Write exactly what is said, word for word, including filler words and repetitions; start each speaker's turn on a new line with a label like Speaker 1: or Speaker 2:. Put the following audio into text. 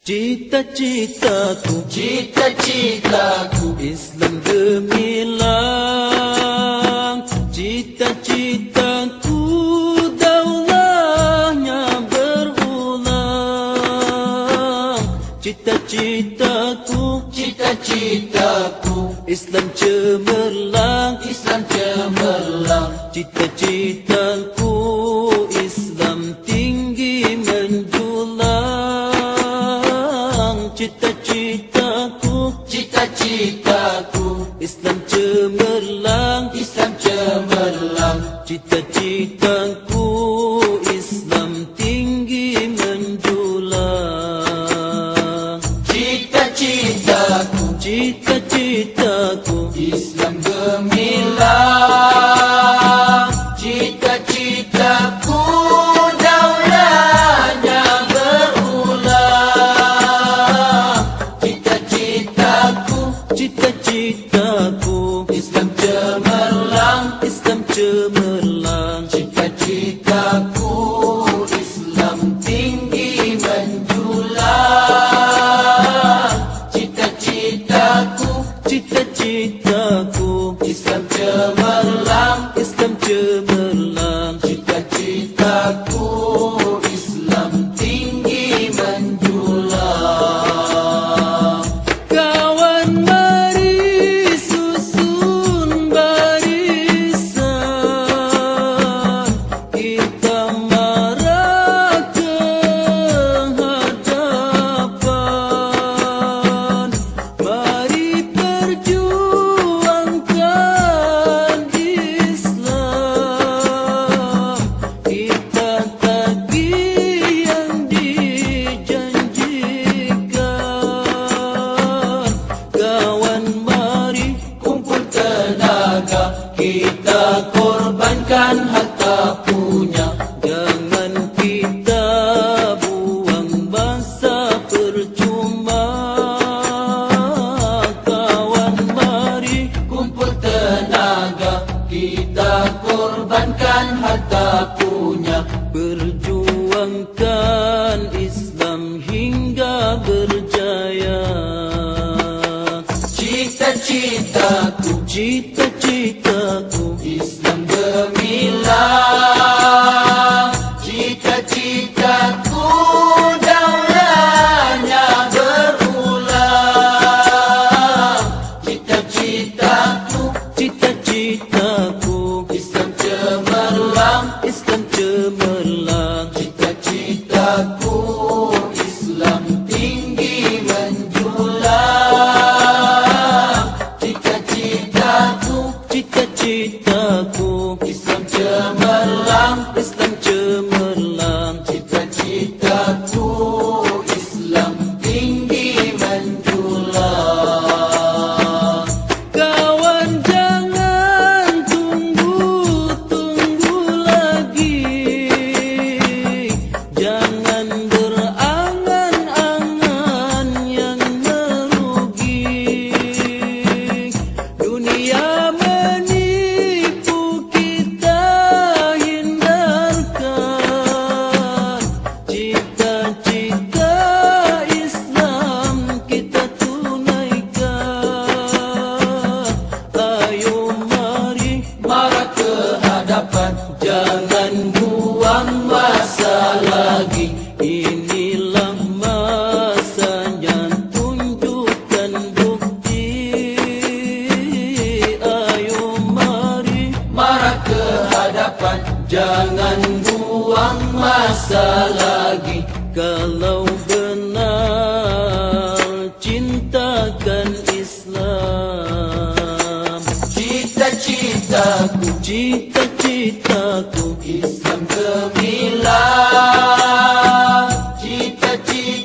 Speaker 1: Cita-citaku,
Speaker 2: cita-citaku,
Speaker 1: Islam gemilang. Cita-citaku, daulahnya berulang. Cita-citaku,
Speaker 2: cita-citaku,
Speaker 1: Islam cemerlang.
Speaker 2: Islam cemerlang.
Speaker 1: Cita-citaku, Islam tinggi menjulang. Cita-citaku,
Speaker 2: Cita-citaku,
Speaker 1: Islam cemerlang.
Speaker 2: Islam cemerlang.
Speaker 1: Cita-citaku, Islam tinggi menjulang.
Speaker 2: Cita-citaku,
Speaker 1: Cita-citaku,
Speaker 2: Islam gemilang. Cita-citaku, daulahnya berulang. Cita-citaku,
Speaker 1: Cita-citaku,
Speaker 2: Islam cemerlang.
Speaker 1: Islam cemerlang.
Speaker 2: Cita-citaku, Islam tinggi menjulang. Cita-citaku,
Speaker 1: Cita-citaku,
Speaker 2: Islam cemerlang.
Speaker 1: Islam cemerlang.
Speaker 2: Cita-citaku, Islam tinggi menjulang.
Speaker 1: Kawan mari susun barisan, kita marah ke hadapan. Mari perjuangkan Islam, kita tagih yang dijanjikan. Kawan mari
Speaker 2: Kumpul tenaga, kita korbankan harta punya.
Speaker 1: jangan kita buang masa percuma. Kawan mari
Speaker 2: Kumpul tenaga, kita korbankan harta punya.
Speaker 1: perjuangkan Islam hingga berjaya.
Speaker 2: Cita-citaku,
Speaker 1: Cita-citaku,
Speaker 2: Islam gemilang. Cita-citaku, daulahnya berulang. Cita-citaku,
Speaker 1: Cita-citaku,
Speaker 2: Islam cemerlang.
Speaker 1: Islam cemerlang.
Speaker 2: Cita-citaku, Islam tinggi menjulang. Cita-citaku,
Speaker 1: Cita-citaku,
Speaker 2: Islam cemerlang.
Speaker 1: Islam cemerlang.
Speaker 2: Cita-citaku, Islam tinggi menjulang.
Speaker 1: Kawan jangan tunggu-tunggu lagi, jangan berangan-angan yang merugi. Dunia menipu kita, hindarkan. Cita-cita Islam kita tunaikan. Ayo mari
Speaker 2: Marah ke hadapan, jangan buang masa lagi.
Speaker 1: inilah masanya, tunjukkan bukti. Ayo mari
Speaker 2: Marah ke hadapan, jangan buang masa lagi.
Speaker 1: kalau benar cintakan Islam.
Speaker 2: Cita-citaku,
Speaker 1: Cita-citaku,
Speaker 2: Islam gemilang. Cita-citaku,